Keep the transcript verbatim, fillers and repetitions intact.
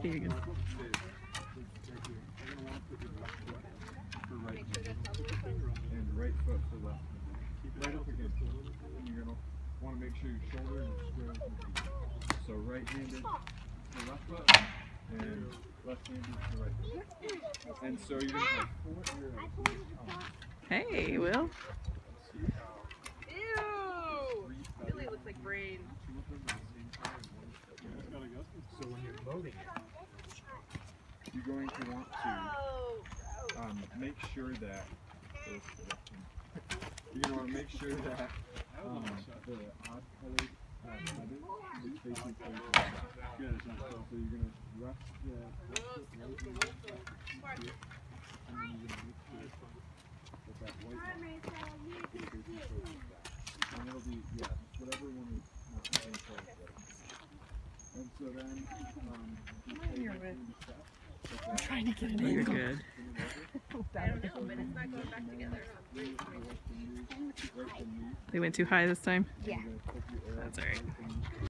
Here you go. And right foot for left. Right up against it. And you're gonna want to make sure your shoulder is square with your feet. So right-handed for left foot and left-handed for right foot. And so you're gonna have four arrows. Hey, Will. Ew! Really looks like brain. So when you're loading it, you're going to want to um, make sure that you're going to want to make sure that um, the odd colored uh, feathers is facing forward. So you're going to rest the left foot right in the left foot, and then you're going to make sure that that white one is facing forward. And it'll be, yeah, whatever one is not facing forward. And so then, um, you take it in the step. I'm trying to get it in. You're good. I don't know, but it's not going back together. They went too high this time? Yeah. That's alright.